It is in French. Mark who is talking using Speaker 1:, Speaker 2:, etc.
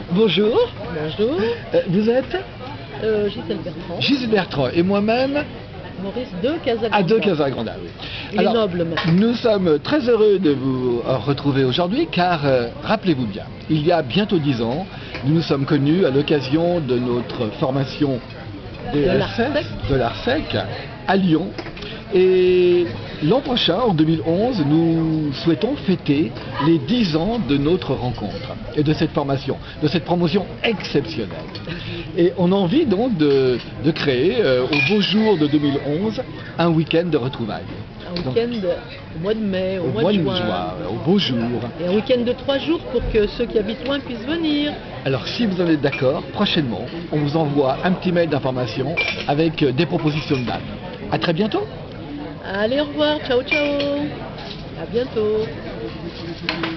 Speaker 1: Bonjour.
Speaker 2: Bonjour,
Speaker 1: Vous êtes
Speaker 2: Gisèle Bertrand,
Speaker 1: Gisèle Bertrand et moi-même
Speaker 2: Maurice de Casagrande.
Speaker 1: à De Casagrande. Oui.
Speaker 2: Il est noble maintenant.
Speaker 1: Nous sommes très heureux de vous retrouver aujourd'hui car, rappelez-vous bien, il y a bientôt 10 ans, nous nous sommes connus à l'occasion de notre formation
Speaker 2: De l'ARSEC.
Speaker 1: de l'ARSEC à Lyon. Et l'an prochain, en 2011, nous souhaitons fêter les 10 ans de notre rencontre et de cette formation, de cette promotion exceptionnelle. Et on a envie donc de créer, au beau jour de 2011, un week-end de retrouvailles.
Speaker 2: Un week-end au mois de mai, au mois de juin.
Speaker 1: Au beau jour.
Speaker 2: Et un week-end de 3 jours pour que ceux qui habitent loin puissent venir.
Speaker 1: Alors si vous en êtes d'accord, prochainement, on vous envoie un petit mail d'information avec des propositions de date. À très bientôt.
Speaker 2: Allez, au revoir, ciao ciao. À bientôt.